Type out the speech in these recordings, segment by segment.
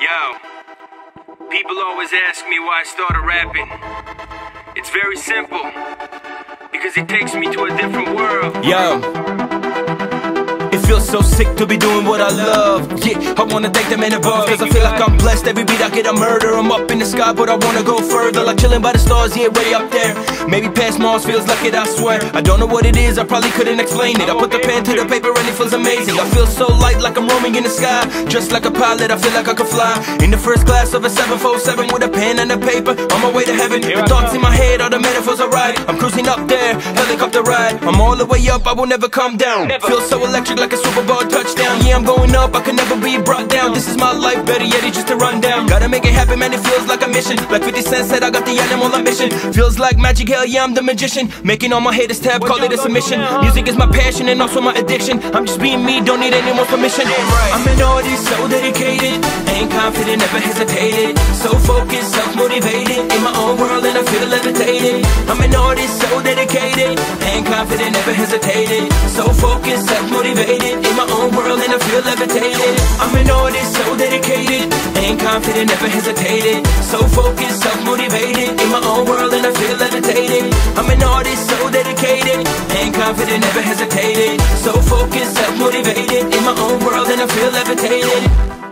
Yo, people always ask me why I started rapping. It's very simple, because it takes me to a different world. Yo, it feels so sick to be doing what I love. Yeah, I wanna thank the man above, cause I feel like I'm blessed. Every beat I get a murder. I'm up in the sky, but I wanna go further. Like chilling by the stars, yeah, way up there. Maybe past Mars feels like it, I swear. I don't know what it is, I probably couldn't explain it. I put the pen to the paper and it feels amazing. I feel so light, like I'm roaming in the sky. Just like a pilot, I feel like I could fly in the first class of a 747 with a pen and a paper. On my way to heaven, the thoughts in my head are the metaphors I write. I'm cruising up there, helicopter ride. I'm all the way up, I will never come down. Feel so electric like a Super Bowl touchdown. Yeah, I'm going up, I can never be brought down. This is my life, better yet, it's just a rundown. Gotta make it happen, man, it feels like a mission. Like 50 Cent said, I got the animal ambition. Feels like magic, hell yeah, I'm the magician. Making all my haters tab, call it a submission. Music is my passion and also my addiction. I'm just being me, don't need anyone's permission. I'm an artist, so dedicated. Ain't confident, never hesitated. So focused, self-motivated. In my own world and I feel levitated. I'm an artist, so dedicated. Ain't confident, never hesitated. So focused, self-motivated. In my own world and I feel levitated. I'm an artist, so dedicated. Ain't confident, never hesitated. So focused, self-motivated. In my own world and I feel levitated. I'm an artist, so dedicated. Ain't confident, never hesitated. So focused, self-motivated. In my own world and I feel levitated.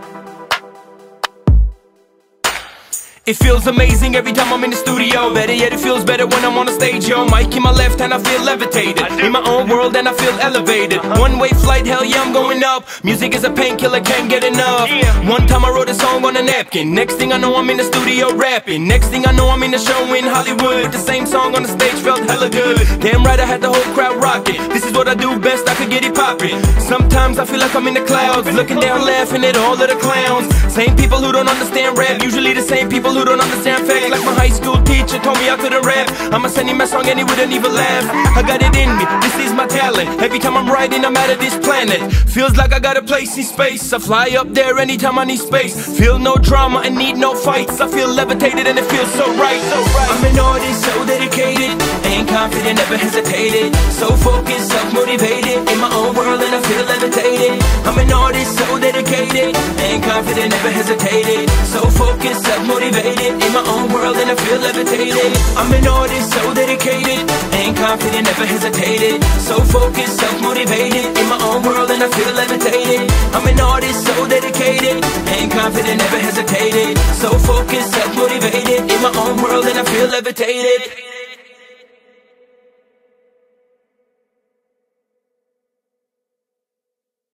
It feels amazing every time I'm in the studio. Better yet, it feels better when I'm on the stage, yo. Mic in my left hand, I feel levitated. In my own world and I feel elevated. One-way flight, hell yeah, I'm going up. Music is a painkiller, can't get enough. One time I wrote a song on a napkin. Next thing I know, I'm in the studio rapping. Next thing I know, I'm in a show in Hollywood. The same song on the stage felt hella good. Damn right, I had the whole crowd rocking. This is what I do best, I could get it popping. Sometimes I feel like I'm in the clouds, looking down, laughing at all of the clowns. Same people who don't understand rap, usually the same people who don't understand facts. Like my high school teacher told me I couldn't rap. I'ma send him a song and he wouldn't even laugh. I got it in me, this is my talent. Every time I'm writing, I'm out of this planet. Feels like I got a place in space. I fly up there anytime I need space. Feel no drama and need no fights. I feel levitated and it feels so right. I'm an artist, so dedicated. Ain't confident, never hesitated. So focused, self-motivated. In my own world and I feel levitated. I'm an artist, so dedicated. Ain't confident, never hesitated. So focused, self-motivated. In my own world and I feel levitated. I'm an artist, so dedicated. Ain't confident, never hesitated. So focused, self-motivated. In my own world and I feel levitated. I'm an artist, so dedicated. Ain't confident, never hesitated. So focused, self-motivated. In my own world and I feel levitated.